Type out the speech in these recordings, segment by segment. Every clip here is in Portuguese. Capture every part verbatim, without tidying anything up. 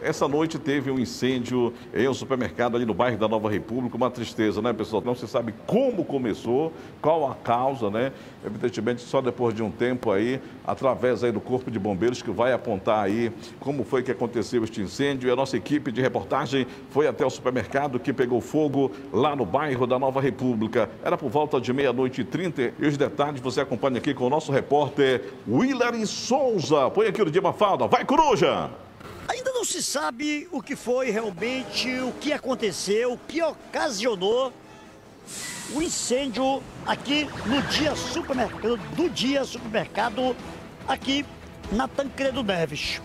essa noite teve um incêndio em um supermercado ali no bairro da Nova República, uma tristeza, né, pessoal? Não se sabe como começou, qual a causa, né? Evidentemente, só depois de um tempo aí, através aí do Corpo de Bombeiros, que vai apontar aí como foi que aconteceu este incêndio. E a nossa equipe de reportagem foi até o supermercado que pegou fogo lá no bairro da Nova República. Era por volta de meia-noite e trinta. E os detalhes você acompanha aqui com o nosso repórter Willary Souza. Põe aqui no dia Mafalda. Vai, Coruja! Ainda não se sabe o que foi realmente, o que aconteceu, o que ocasionou o incêndio aqui no dia supermercado, do dia supermercado aqui na Tancredo Neves.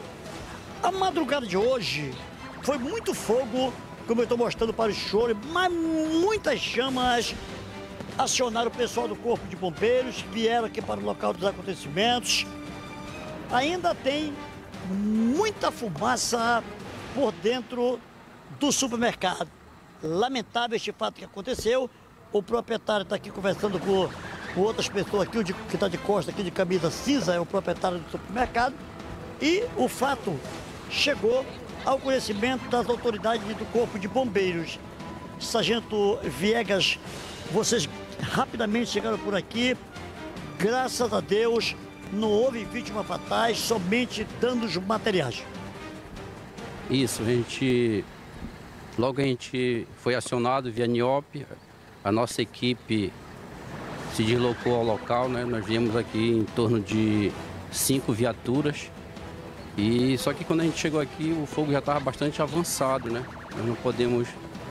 A madrugada de hoje foi muito fogo, como eu estou mostrando para o senhor, mas muitas chamas acionaram o pessoal do Corpo de Bombeiros, vieram aqui para o local dos acontecimentos. Ainda tem muita fumaça por dentro do supermercado. Lamentável este fato que aconteceu. O proprietário está aqui conversando com, com outras pessoas aqui, o de, que está de costa aqui de camisa cinza, é o proprietário do supermercado. E o fato chegou ao conhecimento das autoridades do Corpo de Bombeiros. Sargento Viegas, vocês rapidamente chegaram por aqui. Graças a Deus, não houve vítimas fatais, somente danos materiais. Isso, a gente... Logo a gente foi acionado via NIOP, a nossa equipe se deslocou ao local, né? Nós viemos aqui em torno de cinco viaturas. E só que quando a gente chegou aqui, o fogo já estava bastante avançado, né? Nós não podemos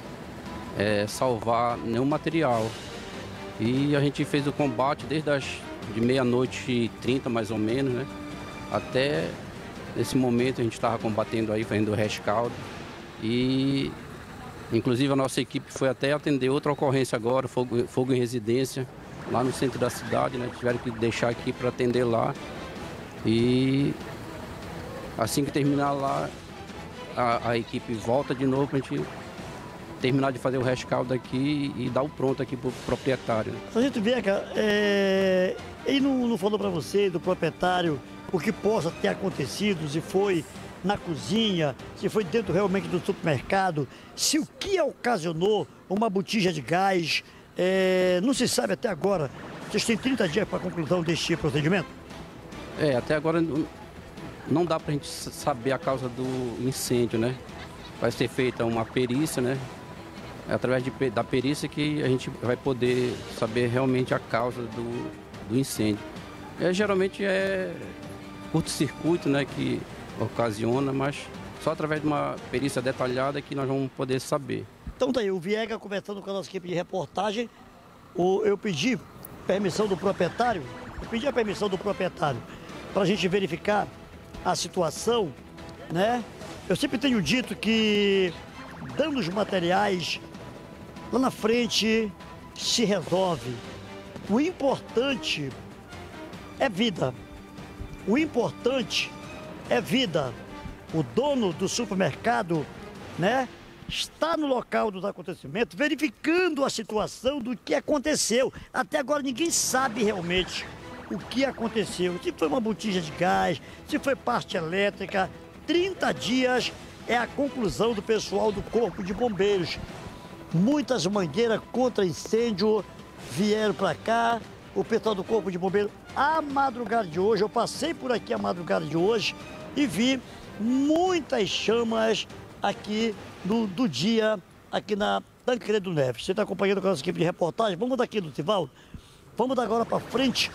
é, salvar nenhum material. E a gente fez o combate desde as de meia-noite e trinta, mais ou menos, né? Até esse momento a gente estava combatendo aí, fazendo o rescaldo. E inclusive a nossa equipe foi até atender outra ocorrência agora, fogo, fogo em residência, lá no centro da cidade, né? Tiveram que deixar aqui para atender lá. E assim que terminar lá, a, a equipe volta de novo para a gente terminar de fazer o rescaldo aqui e dar o pronto aqui para o proprietário. Sargento Viegas, é... ele não, não falou para você, do proprietário, o que possa ter acontecido, se foi na cozinha, se foi dentro realmente do supermercado, se o que ocasionou uma botija de gás, é... não se sabe até agora. Vocês têm trinta dias para a conclusão deste procedimento? É, até agora não dá para a gente saber a causa do incêndio, né? Vai ser feita uma perícia, né? É através de, da perícia que a gente vai poder saber realmente a causa do, do incêndio. É, geralmente é curto-circuito, né, que ocasiona, mas só através de uma perícia detalhada que nós vamos poder saber. Então tá aí, o Viegas conversando com a nossa equipe de reportagem. O, eu pedi permissão do proprietário, eu pedi a permissão do proprietário para a gente verificar a situação, né? Eu sempre tenho dito que danos materiais lá na frente se resolve. O importante é vida. O importante é vida. O dono do supermercado, né, está no local dos acontecimentos, verificando a situação do que aconteceu. Até agora ninguém sabe realmente o que aconteceu. Se foi uma botija de gás, se foi parte elétrica. trinta dias é a conclusão do pessoal do Corpo de Bombeiros. Muitas mangueiras contra incêndio vieram para cá. O pessoal do Corpo de Bombeiros, a madrugada de hoje, eu passei por aqui a madrugada de hoje e vi muitas chamas aqui no, do dia, aqui na Tancredo Neves. Você está acompanhando com a nossa equipe de reportagem? Vamos daqui, Lutivaldo. Vamos agora para frente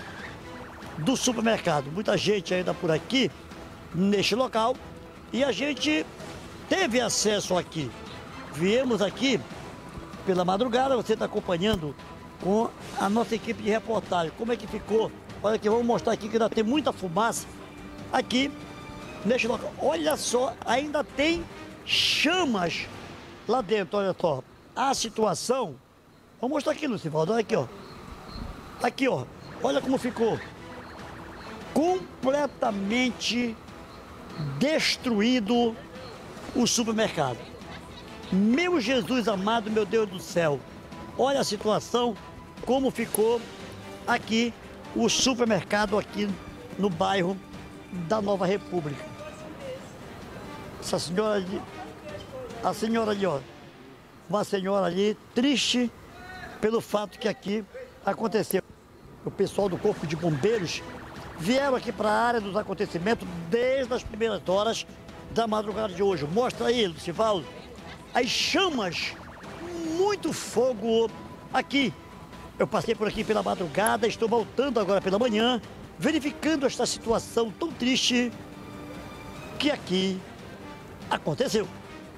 do supermercado. Muita gente ainda por aqui, neste local, e a gente teve acesso aqui. Viemos aqui pela madrugada, você está acompanhando com a nossa equipe de reportagem. Como é que ficou? Olha aqui, vamos mostrar aqui que ainda tem muita fumaça aqui neste local. Olha só, ainda tem chamas lá dentro, olha só. A situação, vamos mostrar aqui, Lucivaldo, olha aqui, ó. Aqui, ó, olha como ficou. Completamente destruído o supermercado. Meu Jesus amado, meu Deus do céu. Olha a situação, como ficou aqui o supermercado aqui no bairro da Nova República. Essa senhora ali, a senhora ali, ó, uma senhora ali triste pelo fato que aqui aconteceu. O pessoal do Corpo de Bombeiros vieram aqui para a área dos acontecimentos desde as primeiras horas da madrugada de hoje. Mostra aí, Lucivaldo, as chamas, muito fogo aqui. Eu passei por aqui pela madrugada, estou voltando agora pela manhã, verificando esta situação tão triste que aqui aconteceu.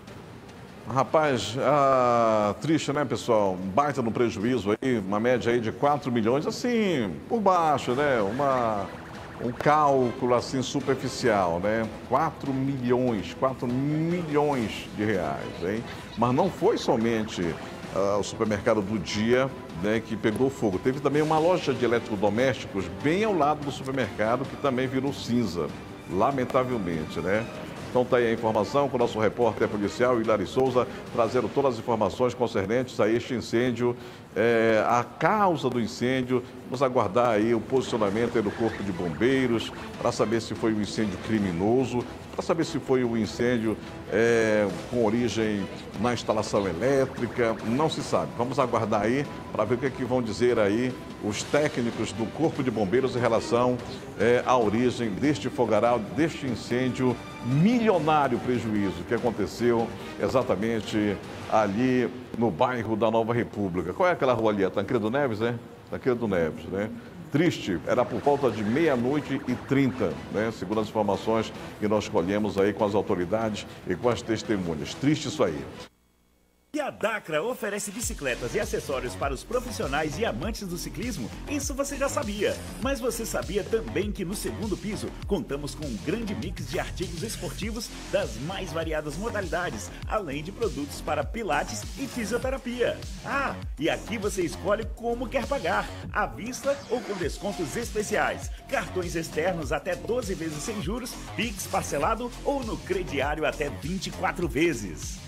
Rapaz, ah, triste, né, pessoal? Um baita no prejuízo aí, uma média aí de quatro milhões, assim, por baixo, né? Uma, um cálculo, assim, superficial, né? quatro milhões, quatro milhões de reais, hein? Mas não foi somente ah, o supermercado do dia, né, que pegou fogo. Teve também uma loja de eletrodomésticos bem ao lado do supermercado, que também virou cinza, lamentavelmente, né? Então tá aí a informação com o nosso repórter policial, Hilary Souza, trazendo todas as informações concernentes a este incêndio, é, a causa do incêndio. Vamos aguardar aí o posicionamento aí do Corpo de Bombeiros, para saber se foi um incêndio criminoso, para saber se foi um incêndio é, com origem na instalação elétrica, não se sabe. Vamos aguardar aí para ver o que, é que vão dizer aí os técnicos do Corpo de Bombeiros em relação é, à origem deste fogaral, deste incêndio, milionário prejuízo que aconteceu exatamente ali no bairro da Nova República. Qual é aquela rua ali? A Tancredo Neves, né? Tancredo Neves, né? Triste, era por volta de meia-noite e trinta, né? Segundo as informações que nós colhemos aí com as autoridades e com as testemunhas. Triste isso aí. E a Dacra oferece bicicletas e acessórios para os profissionais e amantes do ciclismo? Isso você já sabia. Mas você sabia também que no segundo piso contamos com um grande mix de artigos esportivos das mais variadas modalidades, além de produtos para pilates e fisioterapia. Ah, e aqui você escolhe como quer pagar, à vista ou com descontos especiais. Cartões externos até doze vezes sem juros, Pix parcelado ou no crediário até vinte e quatro vezes.